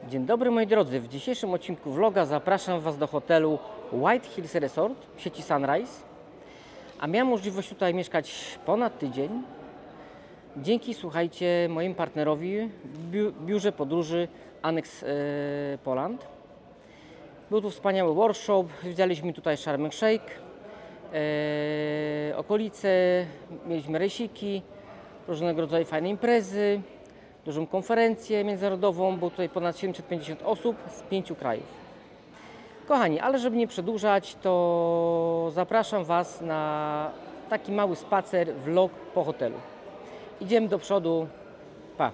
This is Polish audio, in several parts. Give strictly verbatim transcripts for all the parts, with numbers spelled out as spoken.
Dzień dobry moi drodzy, w dzisiejszym odcinku vloga zapraszam Was do hotelu White Hills Resort w sieci Sunrise. A miałem możliwość tutaj mieszkać ponad tydzień dzięki, słuchajcie, moim partnerowi w biu biurze podróży Annex yy, Poland. Był tu wspaniały workshop, widzieliśmy tutaj Sharm el Sheikh, yy, okolice, mieliśmy rejsiki, różnego rodzaju fajne imprezy, dużą konferencję międzynarodową, było tutaj ponad siedemset pięćdziesiąt osób z pięciu krajów. Kochani, ale żeby nie przedłużać, to zapraszam Was na taki mały spacer, vlog po hotelu. Idziemy do przodu, pa!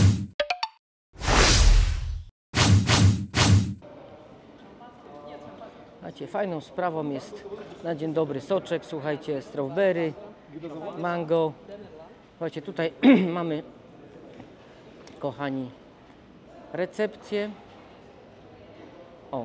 Macie, fajną sprawą jest na dzień dobry soczek, słuchajcie, strawberry, mango. Słuchajcie, tutaj mamy, kochani, recepcję. O,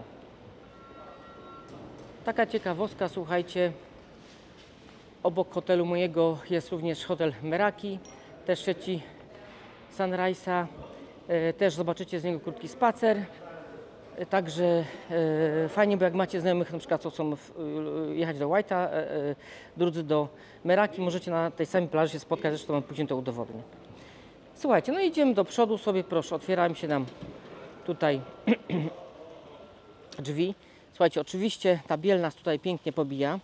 taka ciekawostka, słuchajcie, obok hotelu mojego jest również hotel Meraki, też w sieci Sunrise'a. E, też zobaczycie z niego krótki spacer. E, także e, fajnie, bo jak macie znajomych, na przykład co chcą w, e, jechać do White'a, e, e, drudzy do Meraki, możecie na tej samej plaży się spotkać, zresztą mam później to udowodnię. Słuchajcie, no idziemy do przodu sobie, proszę, otwierają się nam tutaj drzwi. Słuchajcie, oczywiście ta biel nas tutaj pięknie pobija.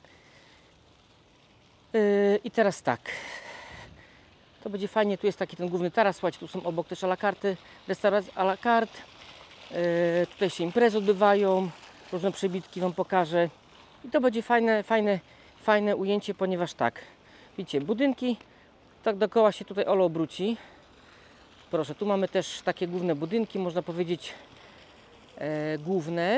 Yy, I teraz tak, to będzie fajnie, tu jest taki ten główny taras, słuchajcie, tu są obok też a la carte, restauracje a la carte. Yy, tutaj się imprezy odbywają, różne przebitki Wam pokażę. I to będzie fajne, fajne, fajne ujęcie, ponieważ tak, widzicie, budynki, tak dookoła się tutaj Olo obróci. Proszę, tu mamy też takie główne budynki, można powiedzieć e, główne.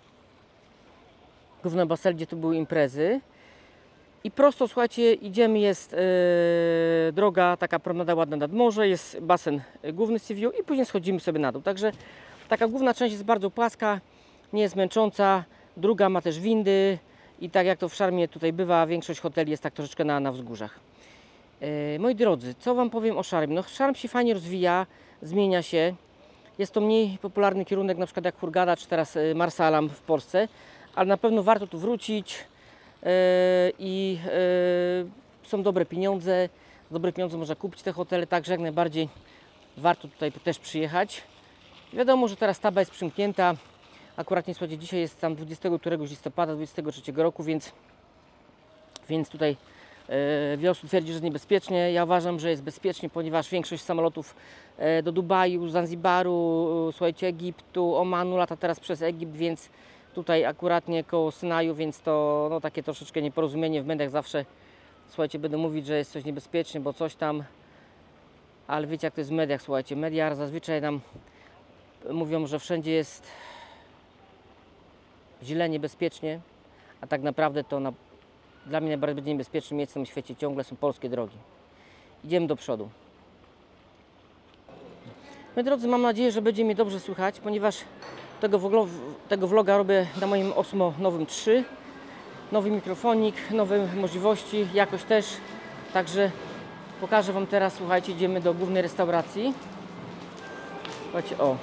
Główne basel, gdzie tu były imprezy. I prosto, słuchajcie, idziemy, jest e, droga, taka promenada ładna nad morze, jest basen główny Sea View i później schodzimy sobie na dół. Także taka główna część jest bardzo płaska, nie jest męcząca. Druga ma też windy i tak jak to w Szarmie tutaj bywa, większość hoteli jest tak troszeczkę na, na wzgórzach. E, moi drodzy, co Wam powiem o Szarmie? No, Szarm się fajnie rozwija, zmienia się. Jest to mniej popularny kierunek, na przykład jak Hurghada czy teraz Marsa Alam w Polsce, ale na pewno warto tu wrócić e, i e, są dobre pieniądze. Za dobre pieniądze można kupić te hotele, także jak najbardziej warto tutaj też przyjechać. Wiadomo, że teraz Taba jest przymknięta. Akurat nie, słuchajcie, dzisiaj jest tam dwudziestego któregoś listopada dwudziestego trzeciego roku, więc, więc tutaj e, wiele osób twierdzi, że jest niebezpiecznie. Ja uważam, że jest bezpiecznie, ponieważ większość samolotów e, do Dubaju, Zanzibaru, e, słuchajcie, Egiptu, Omanu lata teraz przez Egipt, więc tutaj akuratnie koło Synaju, więc to no, takie troszeczkę nieporozumienie. W mediach zawsze, słuchajcie, będę mówić, że jest coś niebezpiecznie, bo coś tam, ale wiecie jak to jest w mediach, słuchajcie, media zazwyczaj nam mówią, że wszędzie jest źle, niebezpiecznie, a tak naprawdę to na, dla mnie najbardziej niebezpiecznym miejscem na świecie ciągle są polskie drogi. Idziemy do przodu. Moi drodzy, mam nadzieję, że będzie mnie dobrze słychać, ponieważ tego, vlog, tego vloga robię na moim Osmo nowym trzy. Nowy mikrofonik, nowe możliwości, jakoś też. Także pokażę Wam teraz, słuchajcie, idziemy do głównej restauracji. Słuchajcie, o.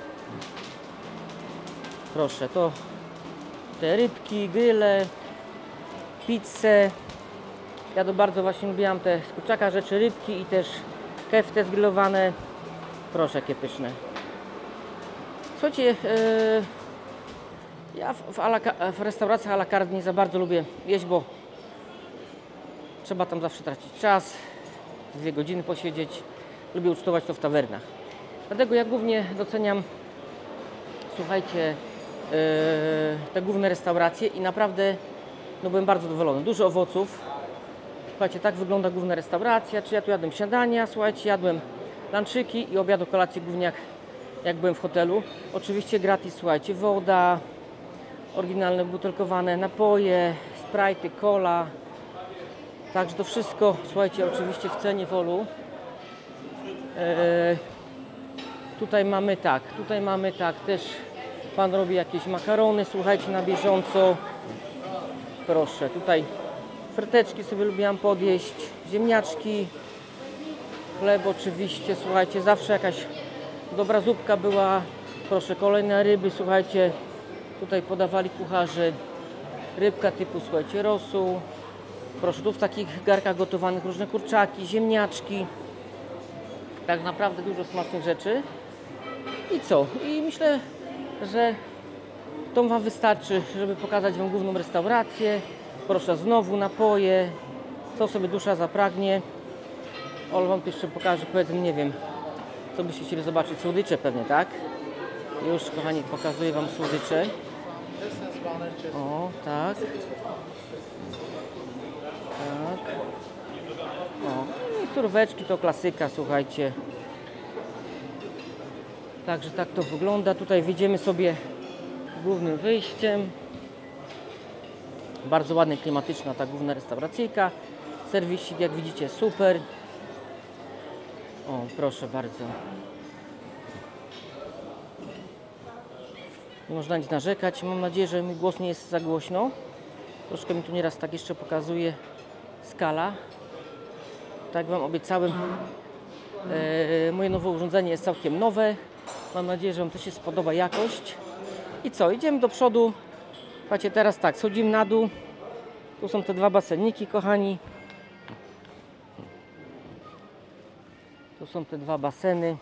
Proszę, to te rybki, gryle, pizzę. Ja to bardzo właśnie lubiłam te z kurczaka rzeczy, rybki i też kefte zgrillowane. Proszę, jakie pyszne. Słuchajcie, yy, ja w, w, a la, w restauracjach a la carte nie za bardzo lubię jeść, bo trzeba tam zawsze tracić czas, dwie godziny posiedzieć. Lubię ucztować to w tawernach. Dlatego ja głównie doceniam, słuchajcie, yy, te główne restauracje i naprawdę no, byłem bardzo zadowolony. Dużo owoców. Słuchajcie, tak wygląda główna restauracja. Czy ja tu jadłem śniadania, słuchajcie, jadłem lunchiki i obiad, kolację głównie jak, jak byłem w hotelu. Oczywiście gratis, słuchajcie, woda, oryginalne butelkowane napoje, sprite'y, cola. Także to wszystko, słuchajcie, oczywiście w cenie wolu. Yy, tutaj mamy tak, tutaj mamy tak, też Pan robi jakieś makarony, słuchajcie, na bieżąco. Proszę, tutaj fryteczki sobie lubiłam podjeść, ziemniaczki, chleb oczywiście, słuchajcie, zawsze jakaś dobra zupka była, Proszę, kolejne ryby, słuchajcie, tutaj podawali kucharze. Rybka typu, słuchajcie, rosół. Proszę, tu w takich garkach gotowanych różne kurczaki, ziemniaczki. Tak naprawdę dużo smacznych rzeczy. I co? I myślę, że to Wam wystarczy, żeby pokazać Wam główną restaurację. Proszę, znowu napoje, co sobie dusza zapragnie. Ale Wam jeszcze pokażę, powiedzmy, nie wiem, co byście chcieli zobaczyć. Słodycze pewnie, tak? Już, kochani, pokazuję Wam słodycze. O, tak. Tak. O, i surweczki to klasyka, słuchajcie. Także tak to wygląda. Tutaj wyjdziemy sobie głównym wyjściem. Bardzo ładnie klimatyczna ta główna restauracyjka. Serwisik, jak widzicie, super. O, proszę bardzo. Nie można nic narzekać. Mam nadzieję, że mój głos nie jest za głośno. Troszkę mi tu nieraz tak jeszcze pokazuje skala. Tak Wam obiecałem, e, moje nowe urządzenie jest całkiem nowe. Mam nadzieję, że Wam też się spodoba jakość. I co? Idziemy do przodu. Patrzcie, teraz tak, schodzimy na dół. Tu są te dwa baseniki, kochani. Tu są te dwa baseny.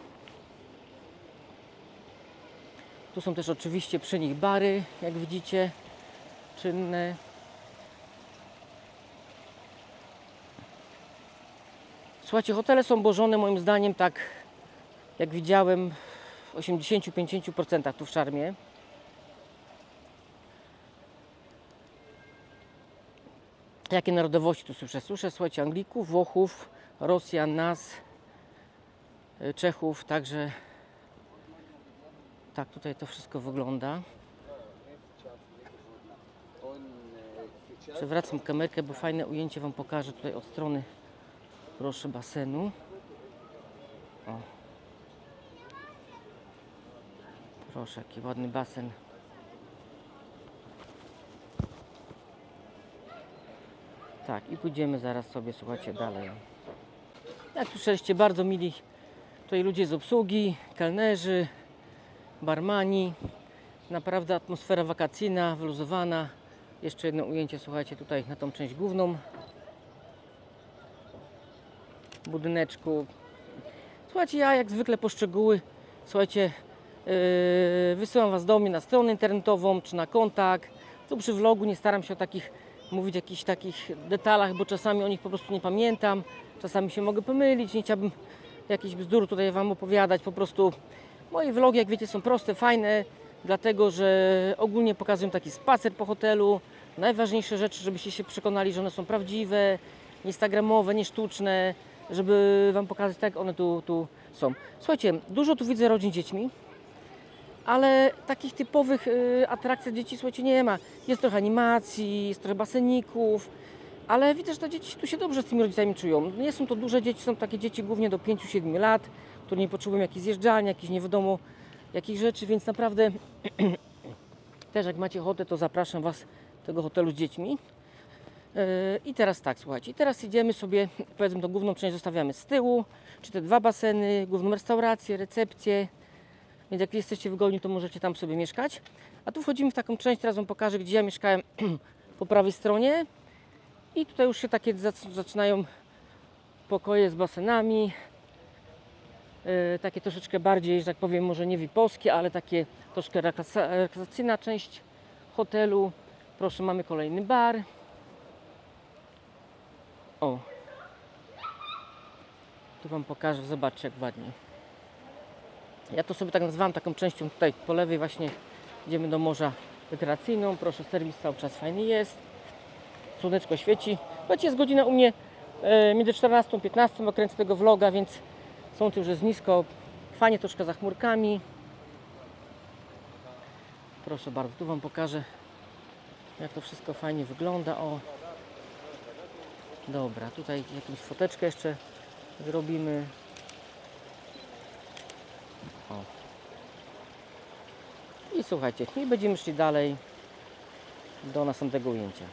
Tu są też oczywiście przy nich bary, jak widzicie, czynne. Słuchajcie, hotele są ułożone moim zdaniem tak, jak widziałem, w osiemdziesięciu pięciu procentach tu w Szarmie. Jakie narodowości tu słyszę? Słyszę, słuchajcie, Anglików, Włochów, Rosjan, nas, Czechów, także tak tutaj to wszystko wygląda. Przewracam kamerkę, bo fajne ujęcie Wam pokażę tutaj od strony, proszę, basenu. O. Proszę, jaki ładny basen. Tak, i pójdziemy zaraz sobie, słuchajcie, dalej. Jak słyszeliście, bardzo mili tutaj ludzie z obsługi, kelnerzy, barmani. Naprawdę atmosfera wakacyjna, wyluzowana. Jeszcze jedno ujęcie, słuchajcie, tutaj na tą część główną budyneczku. Słuchajcie, ja jak zwykle poszczegóły, słuchajcie, yy, wysyłam Was do mnie na stronę internetową czy na kontakt. Tu przy vlogu nie staram się o takich mówić, jakichś takich detalach, bo czasami o nich po prostu nie pamiętam. Czasami się mogę pomylić, nie chciałbym jakichś bzdur tutaj Wam opowiadać. Po prostu moje vlogi, jak wiecie, są proste, fajne, dlatego że ogólnie pokazuję taki spacer po hotelu. Najważniejsze rzeczy, żebyście się przekonali, że one są prawdziwe, nie instagramowe, nie sztuczne, żeby Wam pokazać, tak one tu, tu są. Słuchajcie, dużo tu widzę rodzin z dziećmi, ale takich typowych y, atrakcji dla dzieci, słuchajcie, nie ma. Jest trochę animacji, jest trochę baseników, ale widzę, że te dzieci tu się dobrze z tymi rodzicami czują. Nie są to duże dzieci, są takie dzieci głównie do pięciu siedmiu lat, które nie potrzebują jakichś zjeżdżania, jakichś nie wiadomo jakich rzeczy, więc naprawdę też jak macie ochotę, to zapraszam Was do tego hotelu z dziećmi. Yy, I teraz tak, słuchajcie, i teraz idziemy sobie, powiedzmy, tą główną część zostawiamy z tyłu, czy te dwa baseny, główną restaurację, recepcję, więc jak jesteście wygodni, to możecie tam sobie mieszkać. A tu wchodzimy w taką część, teraz Wam pokażę, gdzie ja mieszkałem po prawej stronie. I tutaj już się takie zaczynają pokoje z basenami, yy, takie troszeczkę bardziej, że tak powiem, może nie vipowskie, ale takie troszkę relaksacyjna część hotelu. Proszę, mamy kolejny bar. O, tu Wam pokażę, zobaczcie, jak ładnie. Ja to sobie tak nazwałam, taką częścią tutaj po lewej właśnie idziemy do morza rekreacyjną. Proszę, serwis cały czas fajny jest. Słoneczko świeci. Słuchajcie, jest godzina u mnie e, między czternastą a piętnastą, bo kręcę tego vloga, więc słońce już jest nisko. Fajnie, troszkę za chmurkami. Proszę bardzo, tu Wam pokażę, jak to wszystko fajnie wygląda. O, dobra, tutaj jakąś foteczkę jeszcze zrobimy. O. I słuchajcie, i będziemy szli dalej do następnego ujęcia.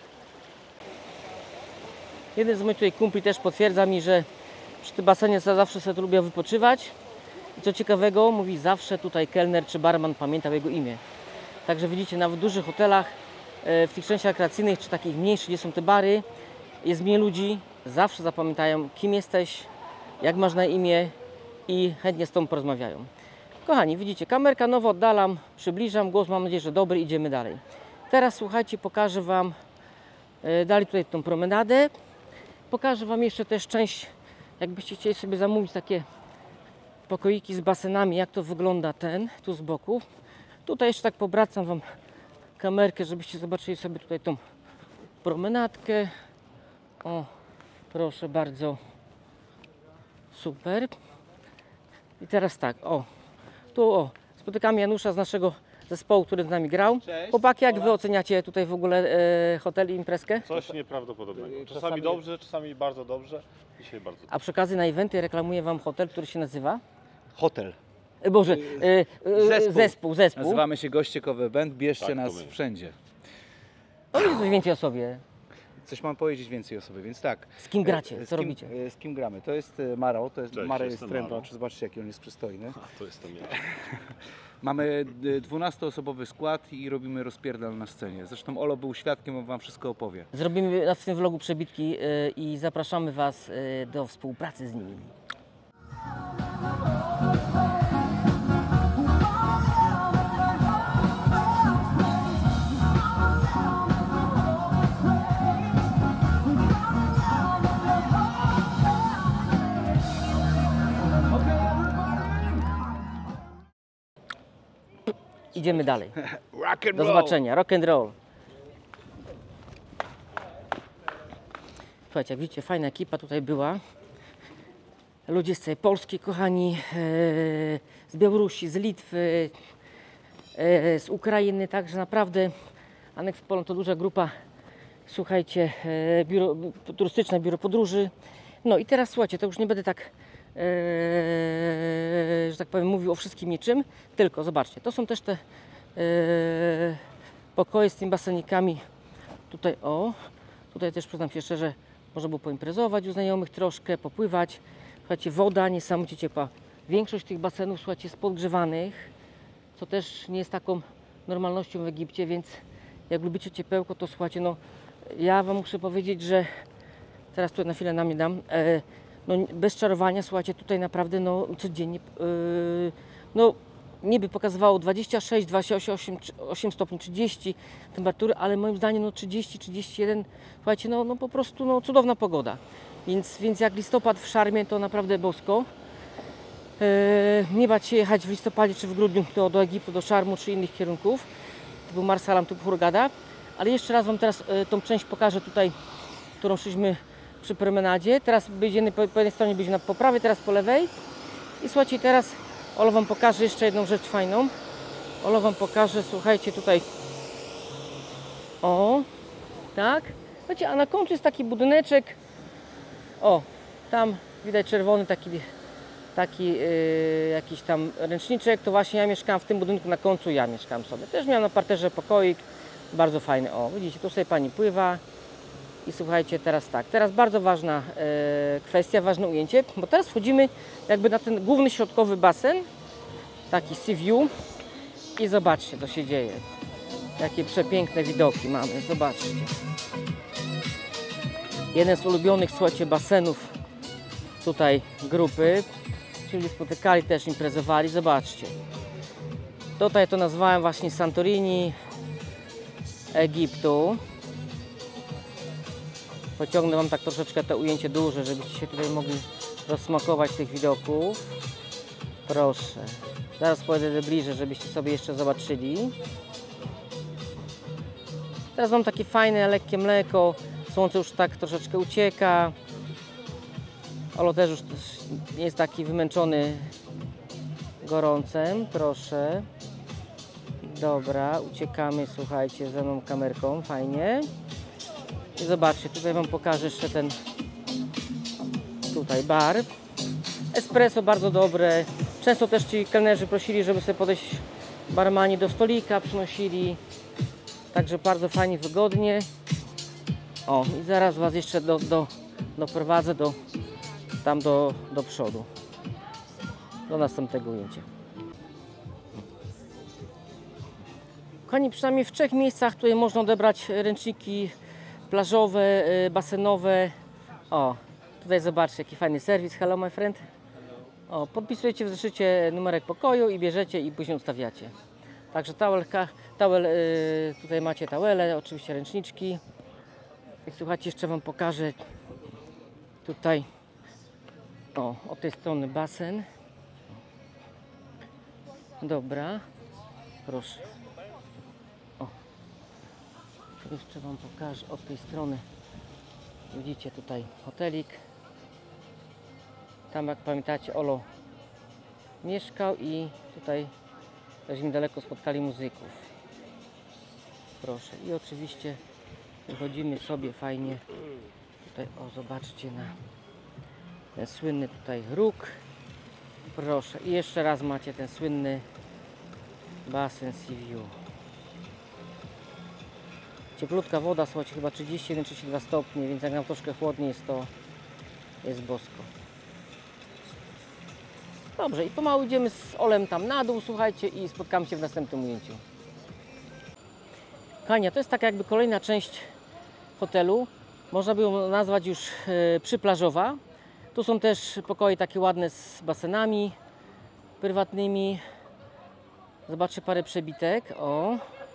Jeden z moich tutaj kumpli też potwierdza mi, że przy tym basenie zawsze sobie tu lubię wypoczywać. I co ciekawego, mówi, zawsze tutaj kelner czy barman pamiętał jego imię. Także widzicie, nawet w dużych hotelach, w tych częściach rekreacyjnych czy takich mniejszych, gdzie są te bary, jest mniej ludzi, zawsze zapamiętają, kim jesteś, jak masz na imię i chętnie z tobą porozmawiają. Kochani, widzicie, kamerka nowo oddalam, przybliżam, głos mam nadzieję, że dobry, idziemy dalej. Teraz słuchajcie, pokażę Wam e, dalej tutaj tą promenadę. Pokażę Wam jeszcze też część, jakbyście chcieli sobie zamówić takie pokoiki z basenami, jak to wygląda ten, tu z boku. Tutaj jeszcze tak pobracam Wam kamerkę, żebyście zobaczyli sobie tutaj tą promenadkę. O, proszę bardzo, super. I teraz tak, o, tu o, spotykamy Janusza z naszego zespołu, który z nami grał. Cześć. Chłopaki, jak Wy oceniacie tutaj w ogóle e, hotel i imprezkę? Coś nieprawdopodobnego. Czasami, Czasami- dobrze, czasami bardzo dobrze. Dzisiaj bardzo dobrze. A przy okazji na eventy reklamuję Wam hotel, który się nazywa? Hotel. E, Boże, e, e, Zespół. zespół, zespół. Nazywamy się Goście Cover Band, bierzcie Tak, to nas my. wszędzie. Powiedz coś więcej o sobie. Coś mam powiedzieć więcej o sobie, więc tak. Z kim gracie? E, Co z kim, robicie? e, Z kim gramy? To jest e, Maro, to jest Cześć, Maro jest jestem trębacz, Maro. zobaczcie jaki on jest przystojny. A, to jestem ja. Mamy e, dwunastoosobowy skład i robimy rozpierdal na scenie. Zresztą Olo był świadkiem, on Wam wszystko opowie. Zrobimy na tym vlogu przebitki e, i zapraszamy Was e, do współpracy z nimi. Idziemy dalej. Rock and Do zobaczenia. Rock and roll. Słuchajcie, jak widzicie, fajna ekipa tutaj była. Ludzie z całej Polski, kochani, e, z Białorusi, z Litwy, e, z Ukrainy, także naprawdę Annex Poland to duża grupa, słuchajcie, e, biuro, turystyczne biuro podróży. No i teraz słuchajcie, to już nie będę tak, e, że tak powiem, mówił o wszystkim niczym, tylko zobaczcie, to są też te e, pokoje z tymi basenikami. Tutaj o, tutaj też przyznam się szczerze, można było poimprezować u znajomych troszkę, popływać. Słuchajcie, woda niesamowicie ciepła. Większość tych basenów, słuchajcie, jest podgrzewanych, co też nie jest taką normalnością w Egipcie, więc jak lubicie ciepełko, to słuchajcie, no ja Wam muszę powiedzieć, że teraz tu na chwilę na mnie dam, e, no bez czarowania, słuchajcie, tutaj naprawdę no codziennie, e, no niby pokazywało dwadzieścia sześć, dwadzieścia osiem, osiem stopni, trzydzieści temperatury, ale moim zdaniem no trzydzieści, trzydzieści jeden, słuchajcie, no, no po prostu no cudowna pogoda. Więc, więc jak listopad w Szarmie, to naprawdę bosko. E, nie bać się jechać w listopadzie czy w grudniu do, do Egiptu, do Szarmu czy innych kierunków, typu Marsalam, typu Hurghada. Ale jeszcze raz Wam teraz e, tą część pokażę tutaj, którą szliśmy przy promenadzie. Teraz będziemy po, po jednej stronie będzie na po prawej, teraz po lewej. I słuchajcie, teraz Olo Wam pokaże jeszcze jedną rzecz fajną. Olo Wam pokaże, słuchajcie, tutaj o, tak. Słuchajcie, a na końcu jest taki budyneczek. O, tam widać czerwony taki, taki yy, jakiś tam ręczniczek. To właśnie ja mieszkałam w tym budynku, na końcu ja mieszkałam sobie. Też miałam na parterze pokoik, bardzo fajny. O, widzicie, tu sobie pani pływa. I słuchajcie, teraz tak, teraz bardzo ważna e, kwestia, ważne ujęcie, bo teraz wchodzimy jakby na ten główny środkowy basen, taki sea view i zobaczcie, co się dzieje. Jakie przepiękne widoki mamy, zobaczcie. Jeden z ulubionych, słuchajcie, basenów tutaj grupy, czyli spotykali też, imprezowali, zobaczcie. Tutaj to nazwałem właśnie Santorini Egiptu. Pociągnę Wam tak troszeczkę to ujęcie duże, żebyście się tutaj mogli rozsmakować tych widoków. Proszę. Zaraz pojadę bliżej, żebyście sobie jeszcze zobaczyli. Teraz mam takie fajne, lekkie mleko. Słońce już tak troszeczkę ucieka. Olo też już nie jest taki wymęczony gorącem. Proszę. Dobra, uciekamy, słuchajcie, ze mną kamerką. Fajnie. I zobaczcie, tutaj Wam pokażę jeszcze ten tutaj bar. Espresso bardzo dobre. Często też ci kelnerzy prosili, żeby sobie podejść barmani do stolika, przynosili. Także bardzo fajnie, wygodnie. O, i zaraz Was jeszcze do, do, doprowadzę do, tam do, do przodu. do następnego ujęcia. Kochani, przynajmniej w trzech miejscach tutaj można odebrać ręczniki plażowe, basenowe. O, tutaj zobaczcie, jaki fajny serwis. Hello my friend. O, podpisujecie w zeszycie numerek pokoju i bierzecie i później ustawiacie. Także towelka, towel, yy, tutaj macie towele, oczywiście ręczniczki. Jak słuchajcie, jeszcze Wam pokażę tutaj, o, od tej strony basen. Dobra, proszę. O, jeszcze Wam pokażę od tej strony. Widzicie tutaj hotelik. Tam, jak pamiętacie, Olo mieszkał i tutaj też niedaleko spotkali muzyków. Proszę. I oczywiście wychodzimy sobie fajnie. Tutaj, o, zobaczcie na ten słynny tutaj róg. Proszę. I jeszcze raz macie ten słynny basen Sea View. Cieplutka woda, słuchajcie, chyba trzydzieści jeden trzydzieści dwa stopnie, więc jak nam troszkę chłodniej jest, to jest bosko. Dobrze, i pomału idziemy z Olem tam na dół, słuchajcie, i spotkamy się w następnym ujęciu. Kania, to jest taka jakby kolejna część hotelu. Można by ją nazwać już e, przyplażowa. Tu są też pokoje takie ładne z basenami prywatnymi. Zobaczcie, parę przebitek. O,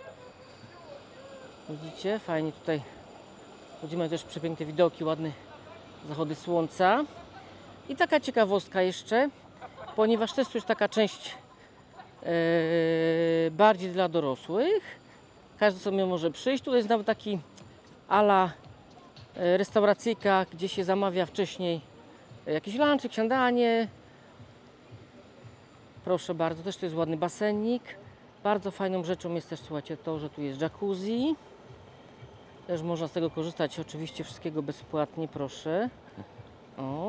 widzicie, fajnie tutaj. Chodzimy też przepiękne widoki, ładne zachody słońca. I taka ciekawostka jeszcze, ponieważ to jest już taka część e, bardziej dla dorosłych. Każdy sobie może przyjść. Tutaj jest nawet taki ala e, restauracyjka, gdzie się zamawia wcześniej jakiś lunchik, śniadanie. Proszę bardzo, też to jest ładny basenik. Bardzo fajną rzeczą jest też, słuchajcie, to, że tu jest jacuzzi. Też można z tego korzystać, oczywiście wszystkiego bezpłatnie, proszę. O.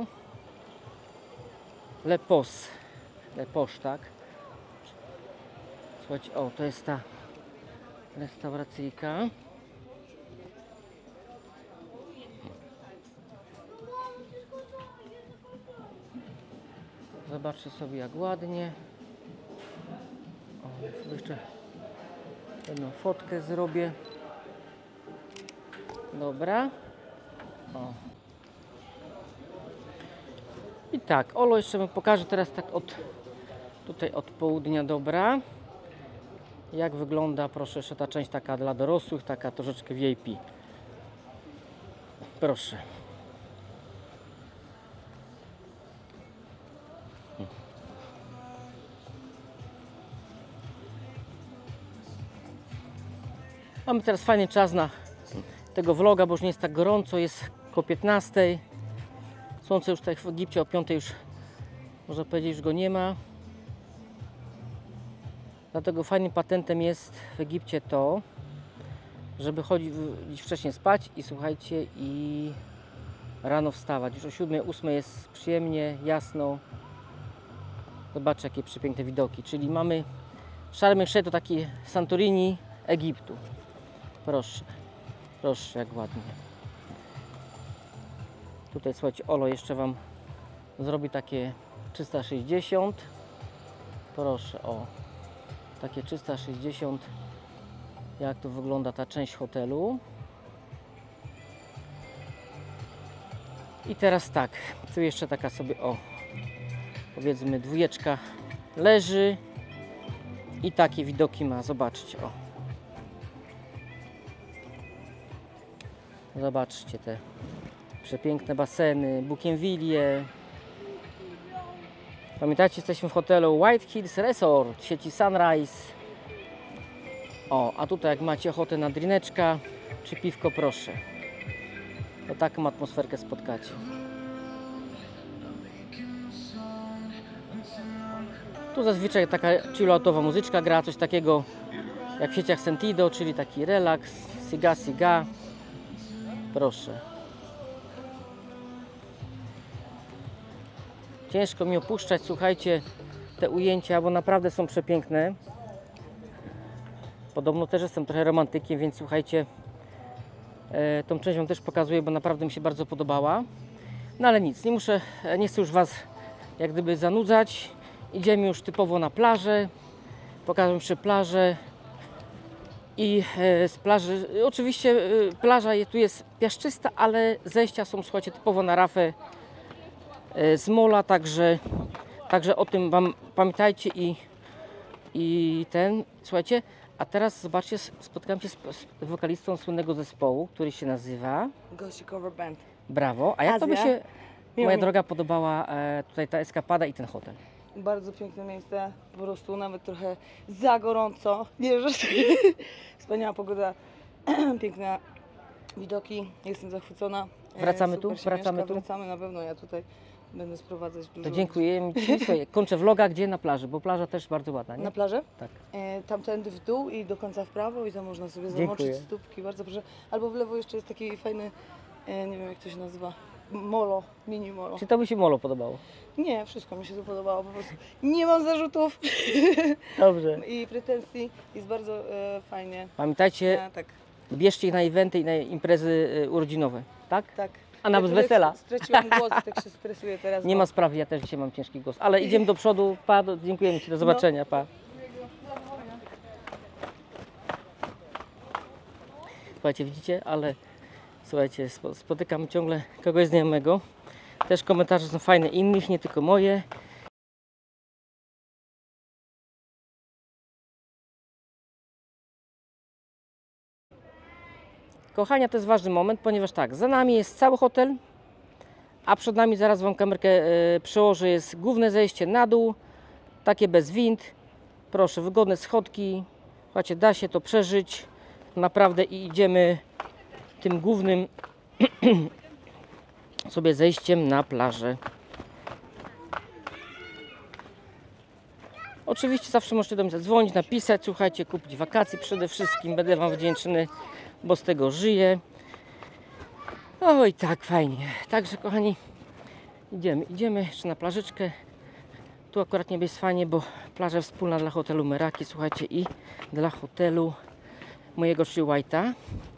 Le Pos. Le Posz, tak? Słuchajcie, o, to jest ta restauracyjka. Zobaczcie sobie, jak ładnie. O, sobie jeszcze jedną fotkę zrobię. Dobra. O. I tak, Olo jeszcze Wam pokażę teraz tak od tutaj od południa, dobra. Jak wygląda, proszę, jeszcze ta część taka dla dorosłych, taka troszeczkę V I P. Proszę. Mamy teraz fajny czas na tego vloga, bo już nie jest tak gorąco, jest koło piętnastej. Słońce już tak w Egipcie o piątej już, można powiedzieć, już go nie ma. Dlatego fajnym patentem jest w Egipcie to, żeby chodzić wcześniej spać i słuchajcie, i rano wstawać. Już o siódmej, ósmej jest przyjemnie, jasno. Zobaczcie, jakie przepiękne widoki. Czyli mamy Sharm el Sheikh, to taki Santorini Egiptu. Proszę, proszę, jak ładnie. Tutaj, słuchajcie, Olo jeszcze Wam zrobi takie trzysta sześćdziesiąt. Proszę, o, takie trzysta sześćdziesiąt, jak tu wygląda ta część hotelu. I teraz tak, tu jeszcze taka sobie, o, powiedzmy dwójeczka leży i takie widoki ma, zobaczcie, o. Zobaczcie te przepiękne baseny, bougainvillea. Pamiętacie, jesteśmy w hotelu White Hills Resort sieci Sunrise. O, a tutaj jak macie ochotę na drineczka czy piwko, proszę. To taką atmosferkę spotkacie. Tu zazwyczaj taka chilloutowa muzyczka gra, coś takiego jak w sieciach Sentido, czyli taki relaks, siga siga. Proszę. Ciężko mi opuszczać, słuchajcie, te ujęcia, bo naprawdę są przepiękne. Podobno też jestem trochę romantykiem, więc słuchajcie, e, tą część Wam też pokazuję, bo naprawdę mi się bardzo podobała. No ale nic, nie muszę, nie chcę już Was jak gdyby zanudzać idziemy już typowo na plażę. Pokażę jeszcze plażę. I e, z plaży, oczywiście e, plaża je- tu jest piaszczysta, ale zejścia są, słuchajcie, typowo na rafę e, z mola, także, także o tym wam pamiętajcie i, i ten, słuchajcie, a teraz zobaczcie, s- spotkałem się z, z wokalistą słynnego zespołu, który się nazywa Gości Cover Band. Brawo. A jak to by Azja. się, Miło moja mi. droga, podobała e, tutaj ta eskapada i ten hotel? Bardzo piękne miejsce, po prostu nawet trochę za gorąco. Nie, że wspaniała pogoda, piękne widoki, jestem zachwycona. E, Wracamy super tu? się Wracamy mieszka. tu? Wracamy na pewno, ja tutaj będę sprowadzać dużo To ludzi. dziękuję Ci. Słuchaj, kończę vloga, gdzie na plaży, bo plaża też bardzo ładna, nie? Na plażę? Tak. E, tamtędy w dół i do końca w prawo i tam można sobie Dziękuję. zamoczyć stópki, bardzo proszę. Albo w lewo jeszcze jest taki fajny, e, nie wiem jak to się nazywa, molo, mini molo. Czy to by się molo podobało? Nie, wszystko mi się tu podobało, po prostu nie mam zarzutów Dobrze. i pretensji, jest bardzo e, fajnie. Pamiętajcie, Ja, tak, bierzcie ich na eventy i na imprezy y, urodzinowe, tak? tak. A nawet Ja trochę wesela. Straciłam głos i tak się stresuję teraz. Nie bo- ma sprawy, ja też dzisiaj mam ciężki głos. Ale idziemy do przodu. Pa, do, dziękujemy Ci, do zobaczenia. Pa. Słuchajcie, widzicie, ale słuchajcie, spo- spotykam ciągle kogoś znajomego. Też komentarze są fajne innych, nie tylko moje. Kochania, to jest ważny moment, ponieważ tak, za nami jest cały hotel, a przed nami, zaraz Wam kamerkę e, przełożę, jest główne zejście na dół, takie bez wind. Proszę, wygodne schodki. Słuchajcie, da się to przeżyć naprawdę i idziemy tym głównym sobie zejściem na plażę. Oczywiście zawsze możecie do mnie zadzwonić, napisać, słuchajcie, kupić wakacje przede wszystkim. Będę Wam wdzięczny, bo z tego żyję. Oj, tak, fajnie. Także, kochani, idziemy, idziemy jeszcze na plażyczkę. Tu akurat nie jest fajnie, bo plaża wspólna dla hotelu Meraki, słuchajcie, i dla hotelu mojego, czyli White'a.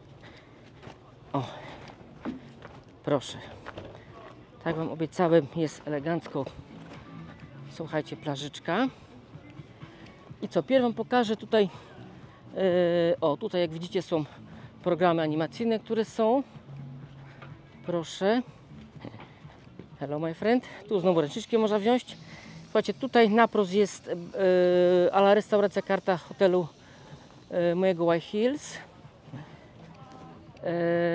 O, proszę. Tak Wam obiecałem, jest elegancko. Słuchajcie, plażyczka. I co, pierw Wam pokażę tutaj, yy, o, tutaj jak widzicie są programy animacyjne, które są. Proszę. Hello my friend. Tu znowu ręczniczki można wziąć. Słuchajcie, tutaj naprost jest yy, ala restauracja, karta hotelu yy, mojego White Hills. Yy,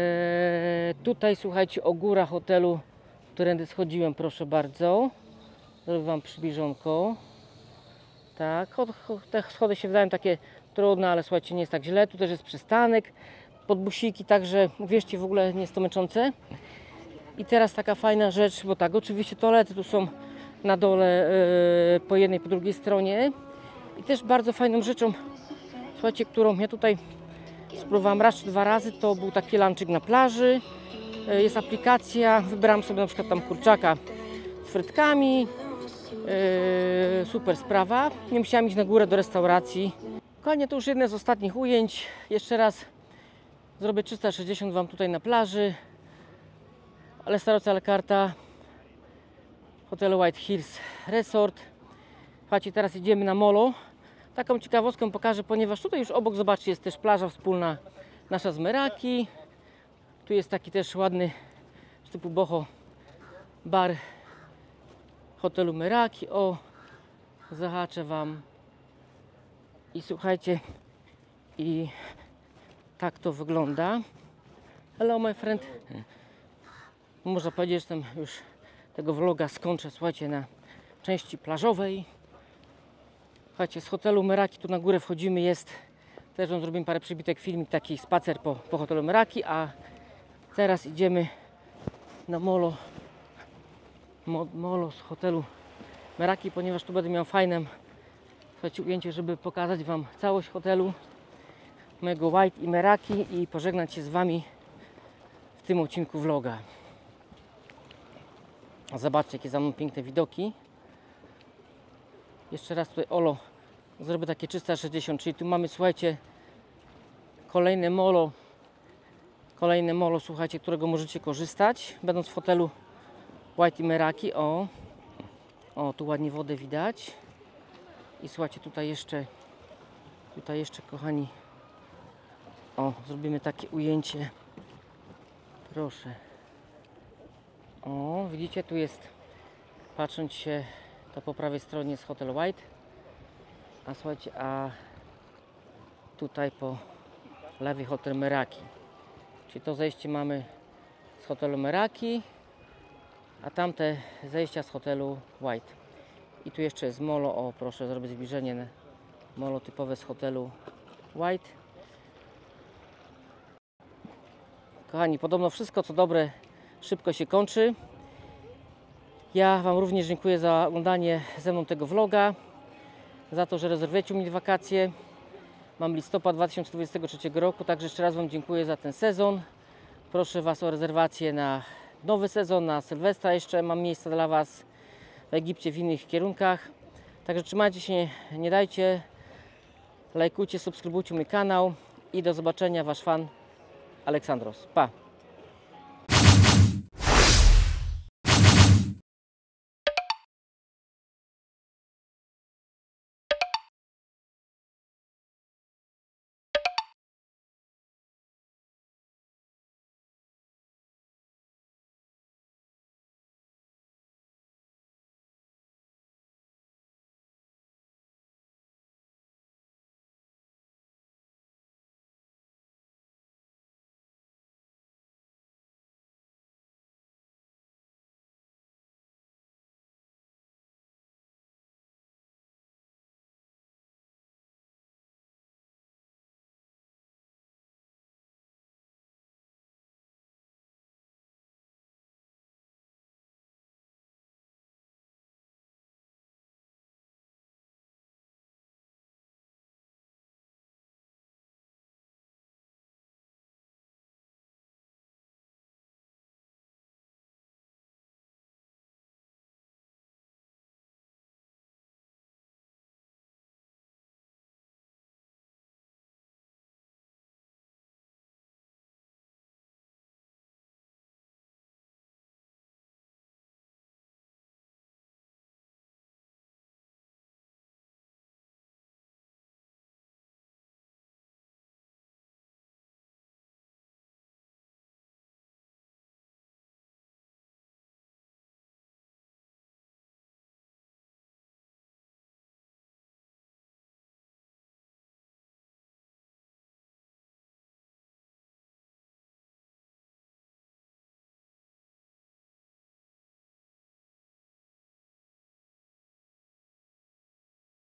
tutaj słuchajcie, o góra hotelu, którędy schodziłem, proszę bardzo. Zrobię Wam przybliżonko. Tak, cho- cho- te schody się wydają takie trudne, ale słuchajcie, nie jest tak źle. Tu też jest przystanek pod busiki, także wierzcie, w ogóle nie jest to męczące. I teraz taka fajna rzecz, bo tak, oczywiście toalety tu są na dole yy, po jednej, po drugiej stronie. I też bardzo fajną rzeczą, słuchajcie, którą ja tutaj spróbowałam raz czy dwa razy, to był taki lunchik na plaży. Yy, jest aplikacja, wybrałam sobie na przykład tam kurczaka z frytkami. Yy, super sprawa. Nie musiałam iść na górę do restauracji. Kochanie, to już jedne z ostatnich ujęć. Jeszcze raz zrobię trzysta sześćdziesiąt Wam tutaj na plaży. Restauracja La Carta hotelu White Hills Resort. Słuchajcie, teraz idziemy na molo. Taką ciekawostkę pokażę, ponieważ tutaj już obok, zobaczcie, jest też plaża wspólna nasza z Meraki. Tu jest taki też ładny typu boho bar hotelu Meraki. O, zahaczę Wam. I słuchajcie, i tak to wygląda. Hello my friend. Można powiedzieć, że tam już tego vloga skończę, słuchajcie, na części plażowej. Słuchajcie, z hotelu Meraki tu na górę wchodzimy, jest, też Wam zrobimy parę przybitek, filmik, taki spacer po, po hotelu Meraki, a teraz idziemy na molo, mo, molo z hotelu Meraki, ponieważ tu będę miał fajne, słuchajcie, ujęcie, żeby pokazać Wam całość hotelu mojego White i Meraki i pożegnać się z Wami w tym odcinku vloga. Zobaczcie, jakie za mną piękne widoki. Jeszcze raz tutaj Olo zrobię takie trzysta sześćdziesiąt, czyli tu mamy, słuchajcie, kolejne molo, kolejne molo, słuchajcie, którego możecie korzystać, będąc w hotelu White i Meraki. O, o, tu ładnie wodę widać. I słuchajcie, tutaj jeszcze, tutaj jeszcze, kochani, o, zrobimy takie ujęcie. Proszę. O, widzicie, tu jest, patrząc się, to po prawej stronie jest Hotel White. A słuchajcie, a tutaj po lewej Hotel Meraki. Czyli to zejście mamy z hotelu Meraki, a tamte zejścia z hotelu White. I tu jeszcze jest molo, o proszę zrobić zbliżenie, molo typowe z hotelu White. Kochani, podobno wszystko co dobre szybko się kończy. Ja Wam również dziękuję za oglądanie ze mną tego vloga, za to, że rezerwujecie u mnie wakacje. Mam listopad dwa tysiące dwudziestego trzeciego roku, także jeszcze raz Wam dziękuję za ten sezon. Proszę Was o rezerwację na nowy sezon, na Sylwestra jeszcze mam miejsca dla Was w Egipcie, w innych kierunkach. Także trzymajcie się, nie dajcie, lajkujcie, subskrybujcie mój kanał i do zobaczenia, Wasz fan Aleksandros. Pa!